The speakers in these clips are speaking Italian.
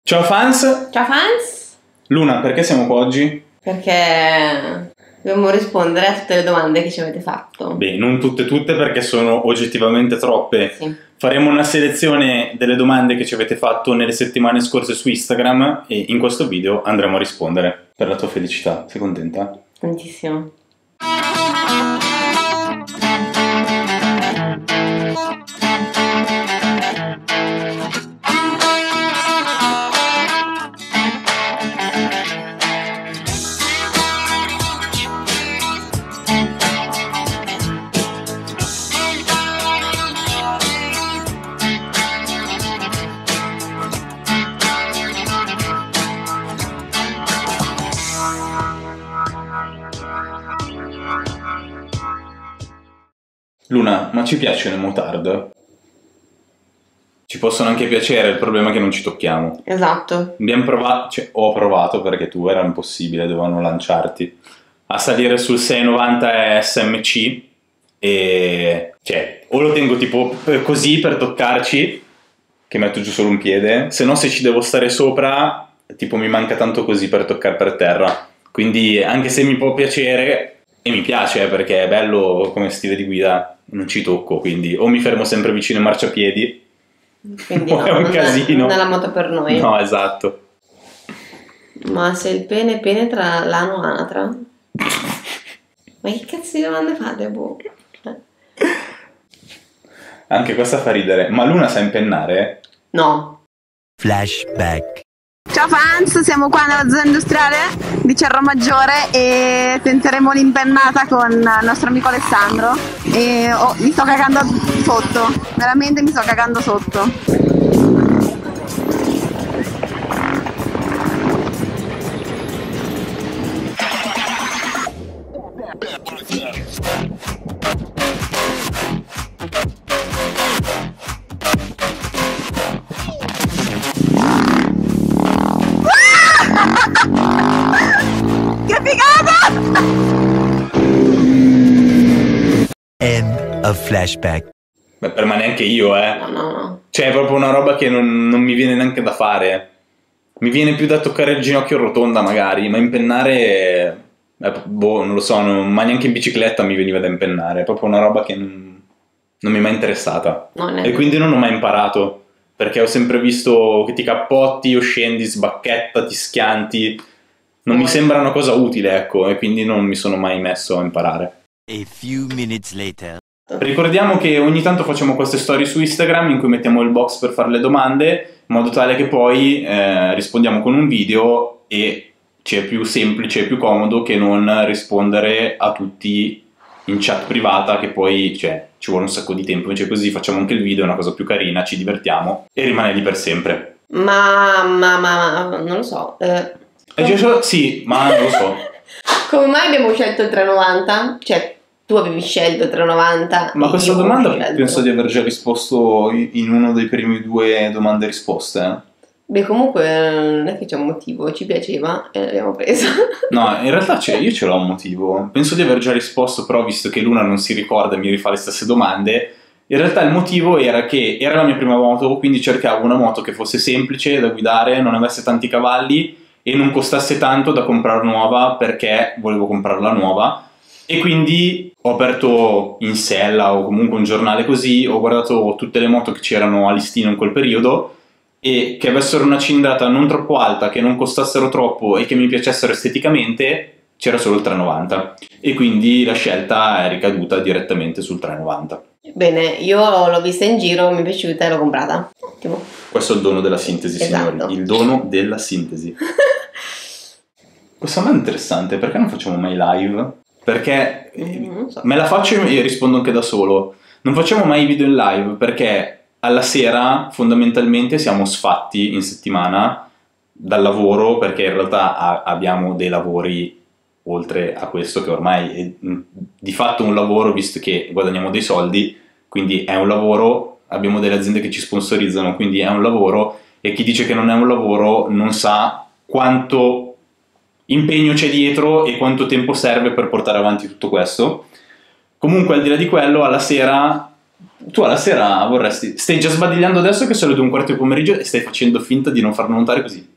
Ciao fans! Ciao fans! Luna, perché siamo qua oggi? Perché dobbiamo rispondere a tutte le domande che ci avete fatto. Beh, non tutte perché sono oggettivamente troppe. Sì. Faremo una selezione delle domande che ci avete fatto nelle settimane scorse su Instagram e in questo video andremo a rispondere. Per la tua felicità, sei contenta? Tantissimo. Luna, ma ci piacciono i motard? Ci possono anche piacere, il problema è che non ci tocchiamo. Esatto. Abbiamo provato, cioè ho provato perché tu era impossibile, dovevano lanciarti a salire sul 690 SMC e cioè o lo tengo tipo così per toccarci, che metto giù solo un piede, se no se ci devo stare sopra tipo mi manca tanto così per toccare per terra, quindi anche se mi può piacere e mi piace perché è bello come stile di guida, non ci tocco, quindi o mi fermo sempre vicino ai marciapiedi. Quindi è un casino. Non è la moto per noi. No, esatto. Ma se il pene penetra l'ano anatra? Ma che cazzo di domande fate, boh? Anche questa fa ridere. Ma Luna sa impennare? No. Flashback. Ciao fans, siamo qua nella zona industriale di Cerro Maggiore e tenteremo l'impennata con il nostro amico Alessandro e mi sto cagando sotto, veramente mi sto cagando sotto. Che figata! End of flashback. Beh, per me neanche io, No. Cioè, è proprio una roba che non mi viene neanche da fare. Mi viene più da toccare il ginocchio rotonda, magari, ma impennare... boh, non lo so, ma neanche in bicicletta mi veniva da impennare. È proprio una roba che non mi è mai interessata. No, E quindi non ho mai imparato. Perché ho sempre visto che ti cappotti o scendi, sbacchetta, ti schianti. Non mi sembra una cosa utile, ecco, e quindi non mi sono mai messo a imparare. A few minutes later. Ricordiamo che ogni tanto facciamo queste storie su Instagram in cui mettiamo il box per fare le domande, in modo tale che poi rispondiamo con un video e ci è più semplice e più comodo che non rispondere a tutti in chat privata, che poi ci vuole un sacco di tempo. Invece così facciamo anche il video, è una cosa più carina, ci divertiamo e rimane lì per sempre. Ma non lo so. Sì, ma non lo so. Come mai abbiamo scelto il 390? Cioè, tu avevi scelto il 390. Ma questa io ho domanda scelto. penso di aver già risposto in uno dei primi 2 domande e risposte. Beh, comunque non è che c'è un motivo, ci piaceva e l'abbiamo presa. No, in realtà io ce l'ho un motivo. Penso di aver già risposto, però visto che Luna non si ricorda e mi rifà le stesse domande, in realtà il motivo era che era la mia prima moto, quindi cercavo una moto che fosse semplice da guidare, non avesse tanti cavalli e non costasse tanto da comprare nuova, perché volevo comprarla nuova. E quindi ho aperto in sella o comunque un giornale così, ho guardato tutte le moto che c'erano a listino in quel periodo e che avessero una cilindrata non troppo alta, che non costassero troppo e che mi piacessero esteticamente, c'era solo il 390 e quindi la scelta è ricaduta direttamente sul 390. Bene, io l'ho vista in giro, mi è piaciuta e l'ho comprata. Ottimo. Questo è il dono della sintesi, Esatto. signori, il dono della sintesi. Questa domanda è interessante, perché non facciamo mai live? Perché Non so. me la faccio e rispondo anche da solo. Non facciamo mai video in live perché alla sera fondamentalmente siamo sfatti in settimana dal lavoro, perché in realtà abbiamo dei lavori oltre a questo che ormai è di fatto un lavoro, visto che guadagniamo dei soldi, quindi è un lavoro, abbiamo delle aziende che ci sponsorizzano, quindi è un lavoro, e chi dice che non è un lavoro non sa quanto impegno c'è dietro e quanto tempo serve per portare avanti tutto questo. Comunque, al di là di quello, alla sera Tu alla sera vorresti... Stai già sbadigliando adesso che sono le 2:15 del pomeriggio e stai facendo finta di non farlo notare così.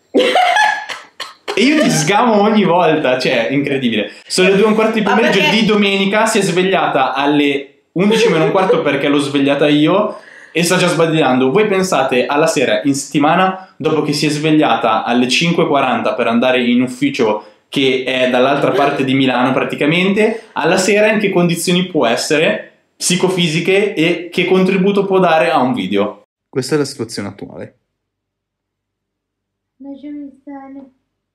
E io ti sgamo ogni volta, cioè, incredibile. Sono le 2:15 del pomeriggio di domenica, si è svegliata alle 11 meno un quarto perché l'ho svegliata io e sta già sbadigliando. Voi pensate alla sera, in settimana, dopo che si è svegliata alle 5:40 per andare in ufficio che è dall'altra parte di Milano praticamente, alla sera in che condizioni può essere psicofisiche e che contributo può dare a un video? Questa è la situazione attuale. Lasciami stare.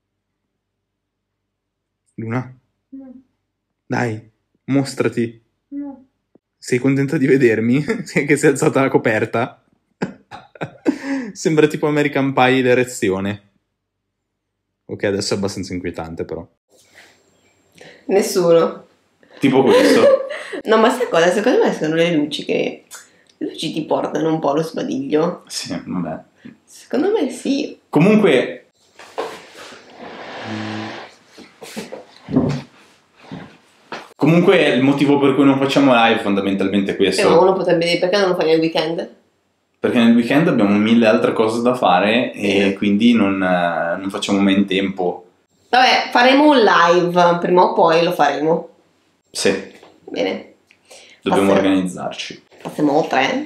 Luna, No, dai, mostrati. no. Sei contenta di vedermi? Che si è alzata la coperta? Sembra tipo American Pie l'erezione. Ok, adesso è abbastanza inquietante però. Nessuno. Tipo questo. No, ma sai cosa? Secondo me sono le luci che... Le luci ti portano un po' allo sbadiglio. Sì, vabbè. Secondo me sì. Comunque... Comunque il motivo per cui non facciamo live è fondamentalmente questo. Ma uno potrebbe dire perché non lo fai nel weekend? Perché nel weekend abbiamo 1000 altre cose da fare e quindi non facciamo mai in tempo. Vabbè, faremo un live, prima o poi lo faremo. Sì, Bene. dobbiamo Passiamo- organizzarci. Passiamo oltre.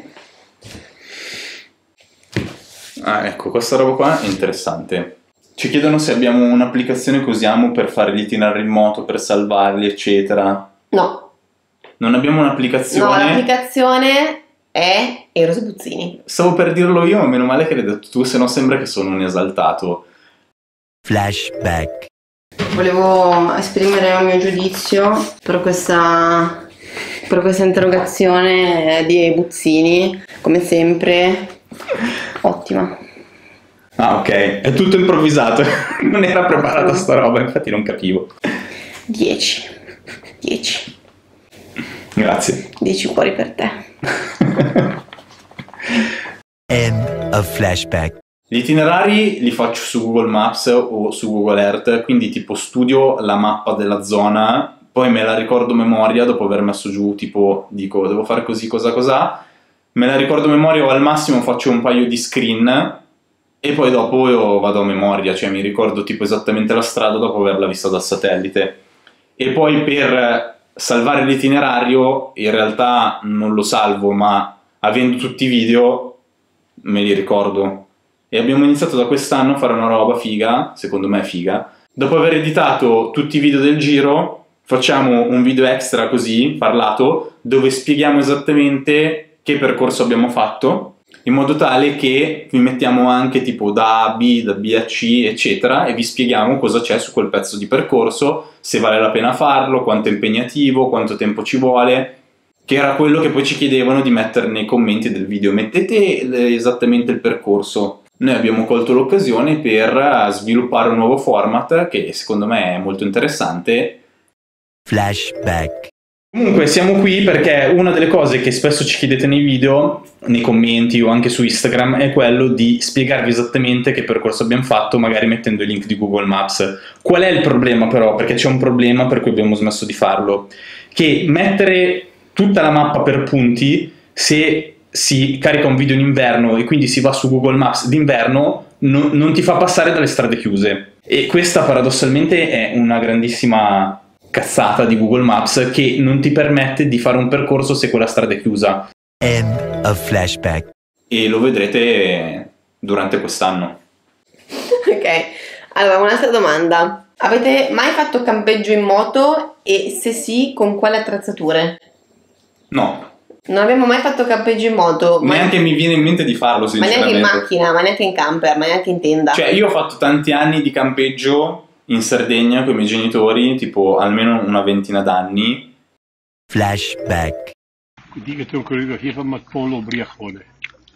Ah, ecco, questa roba qua è interessante. Ci chiedono se abbiamo un'applicazione che usiamo per fare gli itinerari in moto, per salvarli, eccetera. No, Non abbiamo un'applicazione. l'applicazione è Eros Buzzini. Stavo per dirlo io, ma meno male che l'hai detto tu, se no sembra che sono un esaltato. Flashback. Volevo esprimere il mio giudizio per questa interrogazione di Buzzini, come sempre, ottima. Ah, ok, è tutto improvvisato. Non era preparata sta roba, infatti non capivo. 10. 10. Grazie. 10 cuori per te. End of flashback. Gli itinerari li faccio su Google Maps o su Google Earth, quindi tipo studio la mappa della zona, poi me la ricordo a memoria dopo aver messo giù, tipo dico devo fare così, cosa, me la ricordo a memoria o al massimo faccio un paio di screen e poi dopo io vado a memoria, cioè mi ricordo tipo esattamente la strada dopo averla vista dal satellite. E poi per salvare l'itinerario in realtà non lo salvo, ma avendo tutti i video me li ricordo. E abbiamo iniziato da quest'anno a fare una roba figa, secondo me figa. Dopo aver editato tutti i video del giro, facciamo un video extra così, parlato, dove spieghiamo esattamente che percorso abbiamo fatto, in modo tale che vi mettiamo anche tipo da A a B, da B a C, eccetera, e vi spieghiamo cosa c'è su quel pezzo di percorso, se vale la pena farlo, quanto è impegnativo, quanto tempo ci vuole, che era quello che poi ci chiedevano di mettere nei commenti del video. Mettete esattamente il percorso. Noi abbiamo colto l'occasione per sviluppare un nuovo format che secondo me è molto interessante. Flashback. Comunque siamo qui perché una delle cose che spesso ci chiedete nei video, nei commenti o anche su Instagram, è quello di spiegarvi esattamente che percorso abbiamo fatto, magari mettendo i link di Google Maps. Qual è il problema però? Perché c'è un problema per cui abbiamo smesso di farlo. Che mettere tutta la mappa per punti, se si carica un video in inverno e quindi si va su Google Maps d'inverno, non ti fa passare dalle strade chiuse. E questa paradossalmente è una grandissima cazzata di Google Maps che non ti permette di fare un percorso se quella strada è chiusa. End of flashback. E lo vedrete durante quest'anno. Ok, allora un'altra domanda. Avete mai fatto campeggio in moto e se sì, con quale attrezzature? No, Non abbiamo mai fatto campeggio in moto, neanche mi viene in mente di farlo, ma neanche in sinceramente. macchina, ma neanche in camper, ma neanche in tenda. Cioè, io ho fatto tanti anni di campeggio in Sardegna con i miei genitori, tipo almeno una ventina d'anni. Flashback. Die che tu coreografia fa Mattolo ubriacone.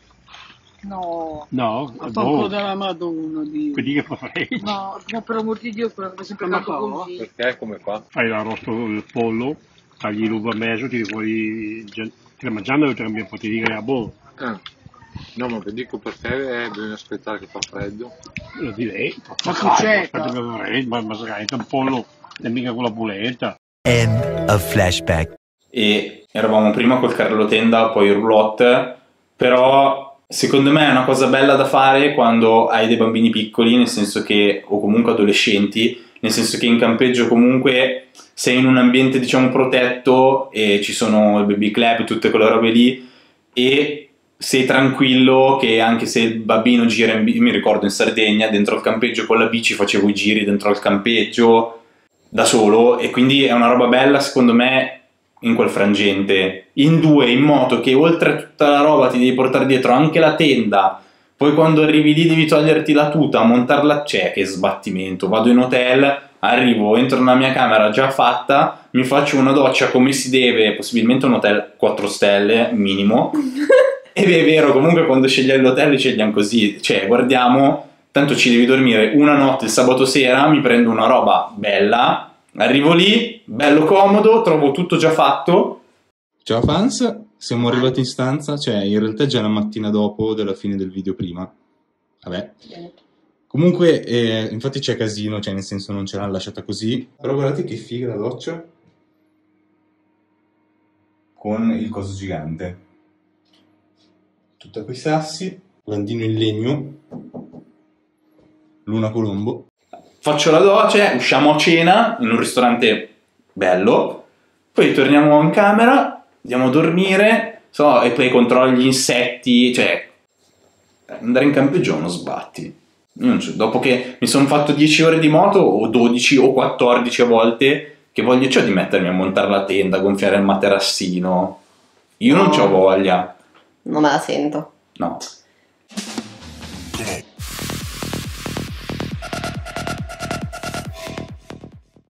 No, No? ma fa un po' della Madonna, Dio. Quelli che fa freddo. No, ma per amor di Dio, quello che sempre Come fatto fa? così. Perché come qua? Fai l'arrosto del pollo, tagli l'uva a mezzo, tiri fuori... Tira mangiando e ti poter dire a boh. No, ma vi dico perché bisogna aspettare che fa freddo. Lo direi. Ma chi c'è? Aspetta che vorrei, ma sai, un pollo è mica con la pulenta. End of flashback. E eravamo prima col carrello tenda, poi il roulotte, però secondo me è una cosa bella da fare quando hai dei bambini piccoli, nel senso che, o comunque adolescenti, nel senso che in campeggio comunque sei in un ambiente diciamo protetto e ci sono il baby club, tutte quelle robe lì, e sei tranquillo che anche se il bambino gira mi ricordo in Sardegna dentro il campeggio con la bici facevo i giri dentro al campeggio da solo, e quindi è una roba bella secondo me in quel frangente. In due, in moto, che oltre a tutta la roba ti devi portare dietro anche la tenda, poi quando arrivi lì devi toglierti la tuta, montarla, c'è che sbattimento. Vado in hotel, arrivo, entro nella mia camera già fatta, mi faccio una doccia come si deve, possibilmente un hotel 4 stelle minimo. Ed è vero, comunque quando scegli l'hotel scegliamo così, cioè guardiamo, tanto ci devi dormire una notte il sabato sera, mi prendo una roba bella, arrivo lì, bello comodo, trovo tutto già fatto. Ciao fans, siamo arrivati in stanza, cioè in realtà è già la mattina dopo della fine del video prima. Vabbè. Comunque, infatti c'è casino, cioè nel senso non ce l'hanno lasciata così. Però guardate che figa la doccia. Con il coso gigante. Tutta quei sassi, lavandino in legno, Luna Colombo. Faccio la doccia, usciamo a cena in un ristorante bello, poi torniamo in camera, andiamo a dormire, e poi controlli gli insetti, cioè andare in campeggio è uno sbatti. Io non dopo che mi sono fatto 10 ore di moto, o 12 o 14 a volte, che voglia c'ho di mettermi a montare la tenda, a gonfiare il materassino. Io non c'ho voglia. Non me la sento. No.